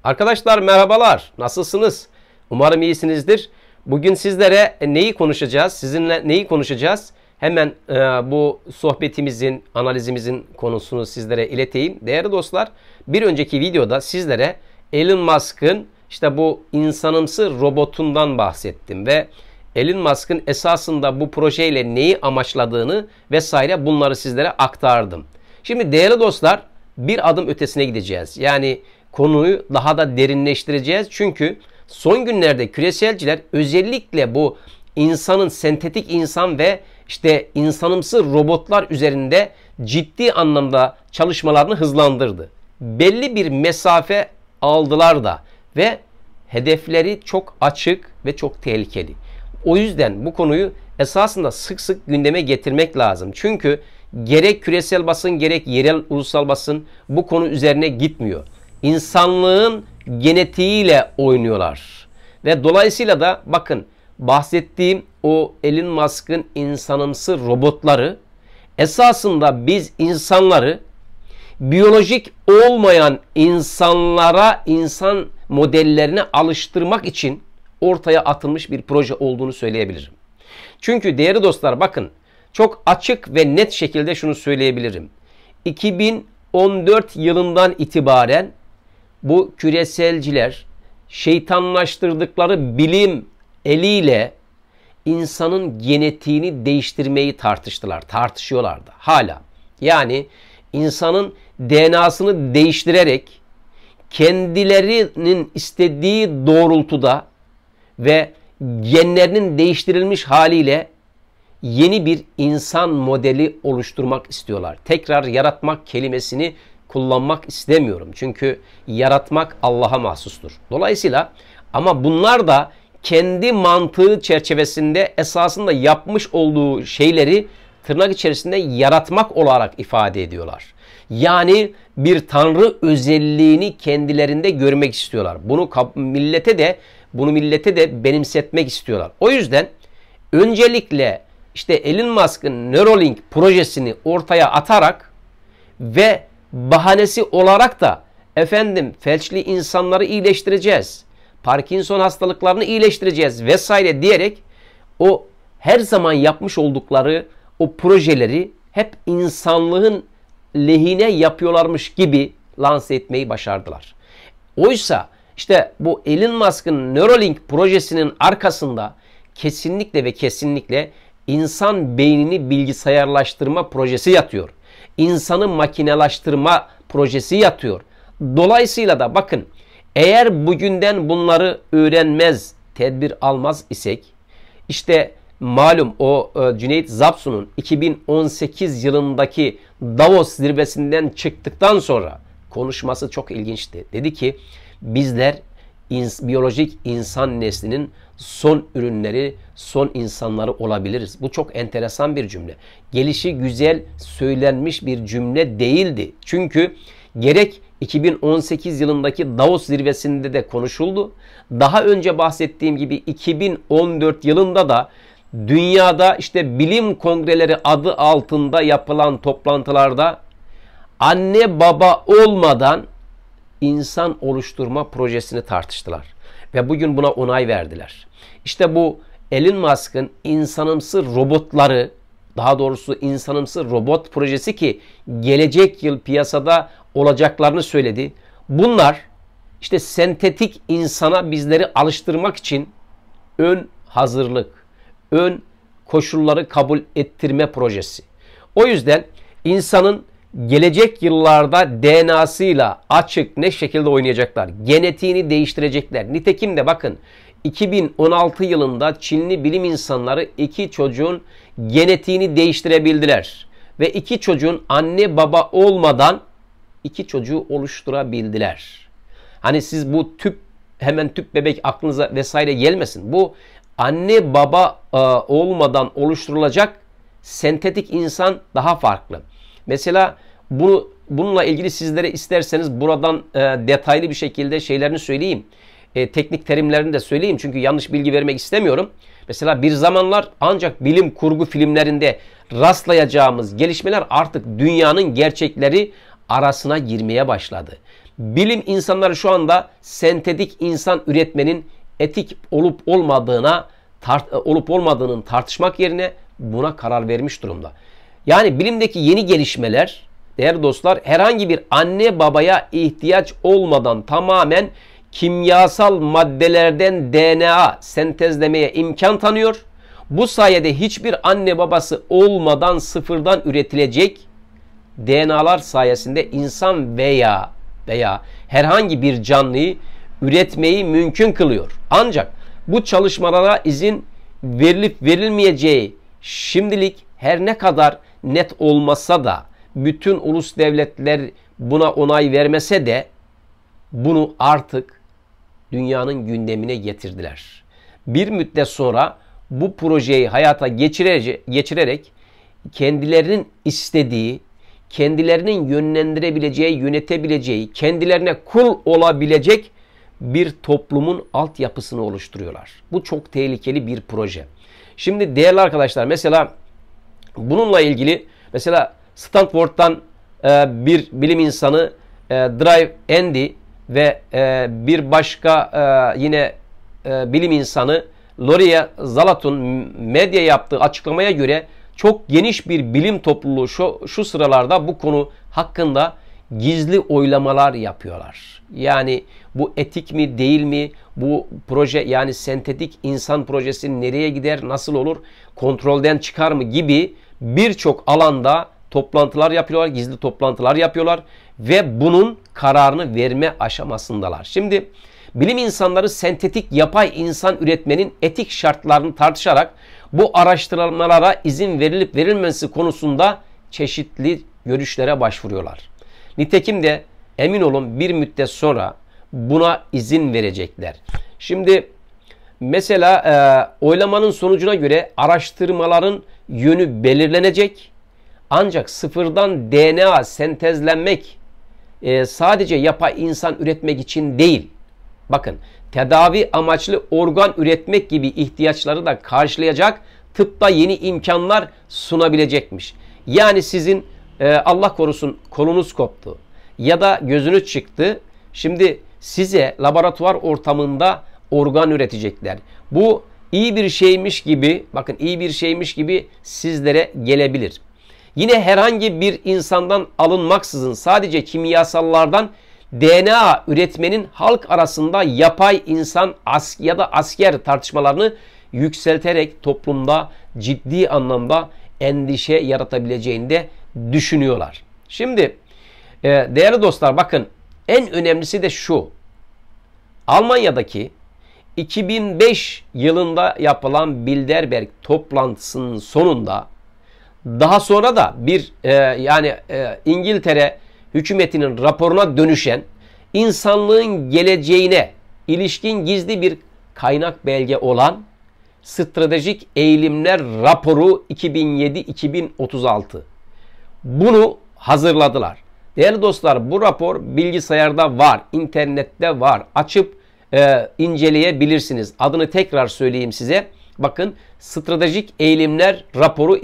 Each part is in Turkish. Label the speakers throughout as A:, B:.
A: Arkadaşlar merhabalar. Nasılsınız? Umarım iyisinizdir. Bugün sizlere neyi konuşacağız? Sizinle neyi konuşacağız? Hemen bu sohbetimizin, analizimizin konusunu sizlere ileteyim. Değerli dostlar, bir önceki videoda sizlere Elon Musk'ın işte bu insanımsı robotundan bahsettim ve Elon Musk'ın esasında bu projeyle neyi amaçladığını vesaire bunları sizlere aktardım. Şimdi değerli dostlar, bir adım ötesine gideceğiz. Yani konuyu daha da derinleştireceğiz. Çünkü son günlerde küreselciler özellikle bu insanın, sentetik insan ve işte insanımsı robotlar üzerinde ciddi anlamda çalışmalarını hızlandırdı. Belli bir mesafe aldılar da ve hedefleri çok açık ve çok tehlikeli. O yüzden bu konuyu esasında sık sık gündeme getirmek lazım. Çünkü gerek küresel basın gerek yerel ulusal basın bu konu üzerine gitmiyor. İnsanlığın genetiğiyle oynuyorlar. Ve dolayısıyla da bakın bahsettiğim o Elon Musk'ın insanımsı robotları esasında biz insanları biyolojik olmayan insanlara, insan modellerine alıştırmak için ortaya atılmış bir proje olduğunu söyleyebilirim. Çünkü değerli dostlar bakın çok açık ve net şekilde şunu söyleyebilirim. 2014 yılından itibaren bu küreselciler şeytanlaştırdıkları bilim eliyle insanın genetiğini değiştirmeyi tartışıyorlardı hala. Yani insanın DNA'sını değiştirerek kendilerinin istediği doğrultuda ve genlerinin değiştirilmiş haliyle yeni bir insan modeli oluşturmak istiyorlar. Tekrar yaratmak kelimesini kullanmak istemiyorum. Çünkü yaratmak Allah'a mahsustur. Dolayısıyla ama bunlar da kendi mantığı çerçevesinde esasında yapmış olduğu şeyleri tırnak içerisinde yaratmak olarak ifade ediyorlar. Yani bir tanrı özelliğini kendilerinde görmek istiyorlar. Bunu millete de benimsetmek istiyorlar. O yüzden öncelikle işte Elon Musk'ın Neuralink projesini ortaya atarak ve bahanesi olarak da felçli insanları iyileştireceğiz, Parkinson hastalıklarını iyileştireceğiz vesaire diyerek o her zaman yapmış oldukları o projeleri hep insanlığın lehine yapıyorlarmış gibi lanse etmeyi başardılar. Oysa işte bu Elon Musk'ın Neuralink projesinin arkasında kesinlikle ve kesinlikle insan beynini bilgisayarlaştırma projesi yatıyor. İnsanı makinelaştırma projesi yatıyor. Dolayısıyla da bakın eğer bugünden bunları öğrenmez, tedbir almaz isek işte malum o Cüneyt Zapsu'nun 2018 yılındaki Davos zirvesinden çıktıktan sonra konuşması çok ilginçti. Dedi ki bizler biyolojik insan neslinin son ürünleri, son insanları olabiliriz. Bu çok enteresan bir cümle. Gelişi güzel söylenmiş bir cümle değildi. Çünkü gerek 2018 yılındaki Davos zirvesinde de konuşuldu. Daha önce bahsettiğim gibi 2014 yılında da dünyada işte bilim kongreleri adı altında yapılan toplantılarda anne baba olmadan insan oluşturma projesini tartıştılar. Ve bugün buna onay verdiler. İşte bu Elon Musk'ın insanımsı robotları, daha doğrusu insanımsı robot projesi ki gelecek yıl piyasada olacaklarını söyledi. Bunlar işte sentetik insana bizleri alıştırmak için ön hazırlık, ön koşulları kabul ettirme projesi. O yüzden insanın gelecek yıllarda DNA'sıyla açık ne şekilde oynayacaklar. Genetiğini değiştirecekler. Nitekim de bakın 2016 yılında Çinli bilim insanları 2 çocuğun genetiğini değiştirebildiler. Ve 2 çocuğun anne baba olmadan 2 çocuğu oluşturabildiler. Hani siz bu hemen tüp bebek aklınıza vesaire gelmesin. Bu anne baba olmadan oluşturulacak sentetik insan daha farklı. Mesela bununla ilgili sizlere isterseniz buradan detaylı bir şekilde şeylerini söyleyeyim. Teknik terimlerini de söyleyeyim. Çünkü yanlış bilgi vermek istemiyorum. Mesela bir zamanlar ancak bilim kurgu filmlerinde rastlayacağımız gelişmeler artık dünyanın gerçekleri arasına girmeye başladı. Bilim insanları şu anda sentetik insan üretmenin etik olup olmadığının tartışmak yerine buna karar vermiş durumda. Yani bilimdeki yeni gelişmeler değerli dostlar herhangi bir anne babaya ihtiyaç olmadan tamamen kimyasal maddelerden DNA sentezlemeye imkan tanıyor. Bu sayede hiçbir anne babası olmadan sıfırdan üretilecek DNA'lar sayesinde insan veya herhangi bir canlıyı üretmeyi mümkün kılıyor. Ancak bu çalışmalara izin verilip verilmeyeceği şimdilik her ne kadar net olmasa da bütün ulus devletler buna onay vermese de bunu artık dünyanın gündemine getirdiler. Bir müddet sonra bu projeyi hayata geçirerek kendilerinin istediği, kendilerinin yönlendirebileceği, yönetebileceği, kendilerine kul olabilecek bir toplumun altyapısını oluşturuyorlar. Bu çok tehlikeli bir proje. Şimdi değerli arkadaşlar mesela bununla ilgili mesela Stanford'dan bir bilim insanı Drive Andy ve bir başka yine bilim insanı Loria Zalaton medya yaptığı açıklamaya göre çok geniş bir bilim topluluğu şu sıralarda bu konu hakkında gizli oylamalar yapıyorlar. Yani bu etik mi değil mi? Bu proje yani sentetik insan projesi nereye gider, nasıl olur, kontrolden çıkar mı gibi birçok alanda toplantılar yapıyorlar, gizli toplantılar yapıyorlar ve bunun kararını verme aşamasındalar. Şimdi bilim insanları sentetik yapay insan üretmenin etik şartlarını tartışarak bu araştırmalara izin verilip verilmesi konusunda çeşitli görüşlere başvuruyorlar. Nitekim de emin olun bir müddet sonra buna izin verecekler. Şimdi mesela oylamanın sonucuna göre araştırmaların yönü belirlenecek. Ancak sıfırdan DNA sentezlenmek sadece yapay insan üretmek için değil. Bakın tedavi amaçlı organ üretmek gibi ihtiyaçları da karşılayacak tıpta yeni imkanlar sunabilecekmiş. Yani sizin Allah korusun kolunuz koptu ya da gözünüz çıktı. Şimdi size laboratuvar ortamında organ üretecekler. Bu iyi bir şeymiş gibi, bakın iyi bir şeymiş gibi sizlere gelebilir. Yine herhangi bir insandan alınmaksızın sadece kimyasallardan DNA üretmenin halk arasında yapay insan ya da asker tartışmalarını yükselterek toplumda ciddi anlamda endişe yaratabileceğini de düşünüyorlar. Şimdi değerli dostlar bakın en önemlisi de şu. Almanya'daki 2005 yılında yapılan Bilderberg toplantısının sonunda daha sonra da bir İngiltere hükümetinin raporuna dönüşen insanlığın geleceğine ilişkin gizli bir kaynak belge olan Stratejik Eğilimler Raporu 2007-2036. Bunu hazırladılar. Değerli dostlar bu rapor bilgisayarda var, internette var. Açıp inceleyebilirsiniz. Adını tekrar söyleyeyim size. Bakın Stratejik Eğilimler Raporu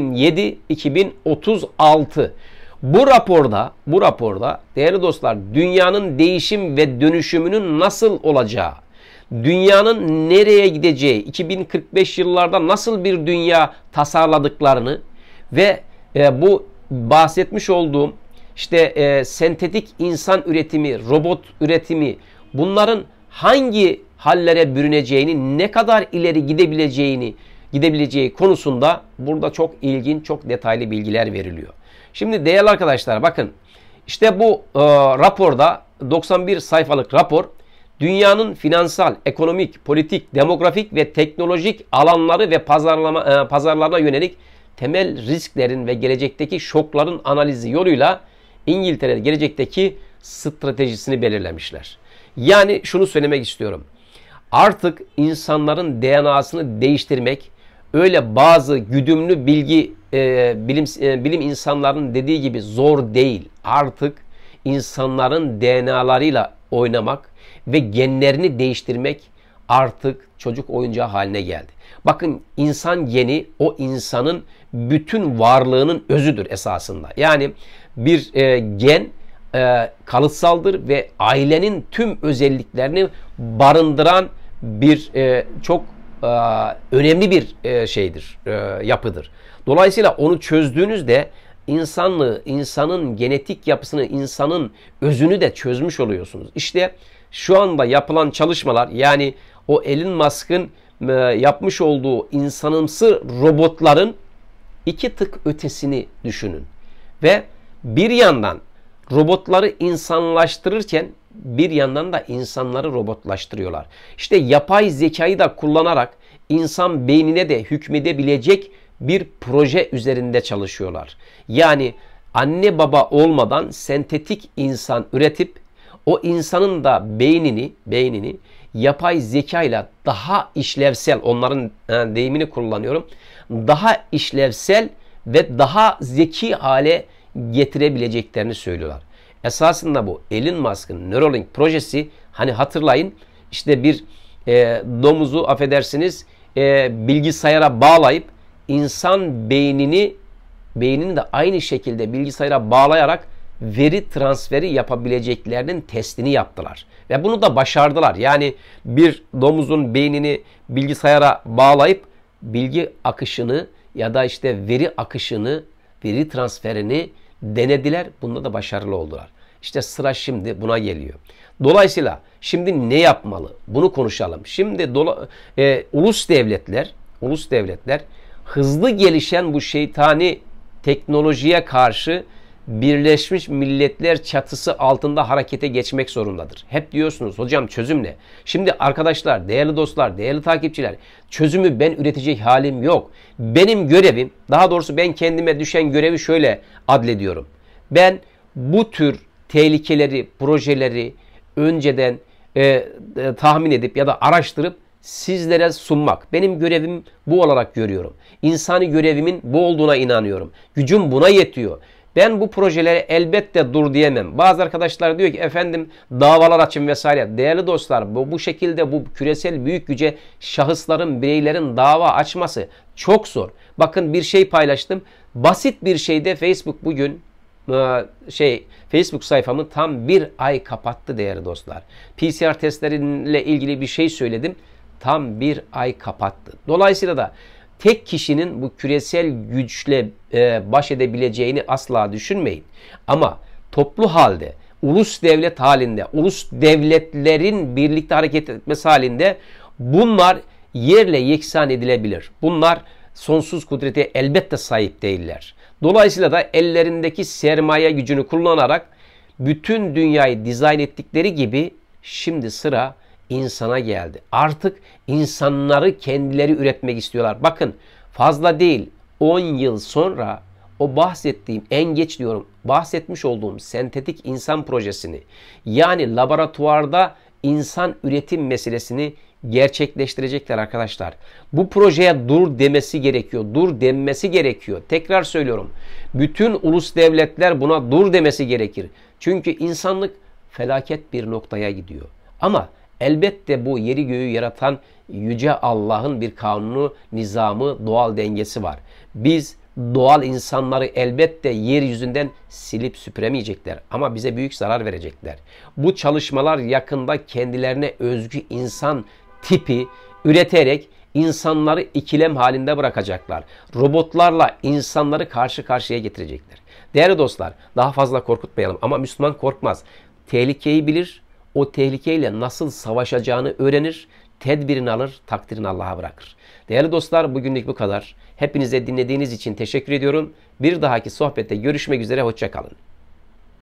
A: 2007-2036. Bu raporda değerli dostlar dünyanın değişim ve dönüşümünün nasıl olacağı, dünyanın nereye gideceği, 2045 yıllarda nasıl bir dünya tasarladıklarını ve bu bahsetmiş olduğum işte sentetik insan üretimi, robot üretimi bunların hangi hallere bürüneceğini, ne kadar ileri gidebileceği konusunda burada çok ilginç, çok detaylı bilgiler veriliyor. Şimdi değerli arkadaşlar bakın işte bu raporda 91 sayfalık rapor dünyanın finansal, ekonomik, politik, demografik ve teknolojik alanları ve pazarlarına yönelik temel risklerin ve gelecekteki şokların analizi yoluyla İngiltere'de gelecekteki stratejisini belirlemişler. Yani şunu söylemek istiyorum. Artık insanların DNA'sını değiştirmek öyle bazı güdümlü bilim insanlarının dediği gibi zor değil. Artık insanların DNA'larıyla oynamak ve genlerini değiştirmek artık çocuk oyuncağı haline geldi. Bakın insan geni o insanın bütün varlığının özüdür esasında. Yani bir gen kalıtsaldır ve ailenin tüm özelliklerini barındıran bir çok önemli bir şeydir, yapıdır. Dolayısıyla onu çözdüğünüzde insanlığı, insanın genetik yapısını, insanın özünü de çözmüş oluyorsunuz. İşte şu anda yapılan çalışmalar, yani o Elon Musk'ın yapmış olduğu insanımsı robotların 2 tık ötesini düşünün. Ve bir yandan robotları insanlaştırırken bir yandan da insanları robotlaştırıyorlar. İşte yapay zekayı da kullanarak insan beynine de hükmedebilecek bir proje üzerinde çalışıyorlar. Yani anne baba olmadan sentetik insan üretip o insanın da beynini yapay zekayla daha işlevsel, onların deyimini kullanıyorum, daha işlevsel ve daha zeki hale getirebileceklerini söylüyorlar. Esasında bu Elon Musk'ın Neuralink projesi, hani hatırlayın, işte bir domuzu affedersiniz bilgisayara bağlayıp insan beynini de aynı şekilde bilgisayara bağlayarak veri transferi yapabileceklerinin testini yaptılar. Ve bunu da başardılar. Yani bir domuzun beynini bilgisayara bağlayıp bilgi akışını ya da işte veri akışını, veri transferini denediler. Bunda da başarılı oldular. İşte sıra şimdi buna geliyor. Dolayısıyla şimdi ne yapmalı? Bunu konuşalım. Şimdi ulus devletler hızlı gelişen bu şeytani teknolojiye karşı Birleşmiş Milletler çatısı altında harekete geçmek zorundadır. Hep diyorsunuz hocam çözüm ne? Şimdi arkadaşlar, değerli dostlar, değerli takipçiler, çözümü ben üretecek halim yok. Benim görevim, daha doğrusu ben kendime düşen görevi şöyle adlediyorum. Ben bu tür tehlikeleri, projeleri önceden tahmin edip ya da araştırıp sizlere sunmak. Benim görevim bu olarak görüyorum. İnsani görevimin bu olduğuna inanıyorum. Gücüm buna yetiyor. Ben bu projelere elbette dur diyemem. Bazı arkadaşlar diyor ki efendim davalar açın vesaire. Değerli dostlar, bu şekilde bu küresel büyük güce şahısların, bireylerin dava açması çok zor. Bakın bir şey paylaştım. Basit bir şeyde Facebook bugün Facebook sayfamı tam 1 ay kapattı değerli dostlar. PCR testleriyle ilgili bir şey söyledim. Tam 1 ay kapattı. Dolayısıyla da tek kişinin bu küresel güçle baş edebileceğini asla düşünmeyin. Ama toplu halde, ulus devlet halinde, ulus devletlerin birlikte hareket etmesi halinde bunlar yerle yeksan edilebilir. Bunlar sonsuz kudrete elbette sahip değiller. Dolayısıyla da ellerindeki sermaye gücünü kullanarak bütün dünyayı dizayn ettikleri gibi şimdi sıra insana geldi. Artık insanları kendileri üretmek istiyorlar. Bakın fazla değil 10 yıl sonra o bahsettiğim, en geç diyorum, bahsetmiş olduğum sentetik insan projesini, yani laboratuvarda insan üretim meselesini gerçekleştirecekler arkadaşlar. Bu projeye dur demesi gerekiyor. Dur denmesi gerekiyor. Tekrar söylüyorum. Bütün ulus devletler buna dur demesi gerekir. Çünkü insanlık felaket bir noktaya gidiyor. Ama elbette bu yeri göğü yaratan Yüce Allah'ın bir kanunu, nizamı, doğal dengesi var. Biz doğal insanları elbette yeryüzünden silip süpüremeyecekler ama bize büyük zarar verecekler. Bu çalışmalar yakında kendilerine özgü insan tipi üreterek insanları ikilem halinde bırakacaklar. Robotlarla insanları karşı karşıya getirecekler. Değerli dostlar, daha fazla korkutmayalım ama Müslüman korkmaz. Tehlikeyi bilir, o tehlikeyle nasıl savaşacağını öğrenir, tedbirini alır, takdirini Allah'a bırakır. Değerli dostlar, bugünlük bu kadar. Hepinize dinlediğiniz için teşekkür ediyorum. Bir dahaki sohbette görüşmek üzere, hoşça kalın.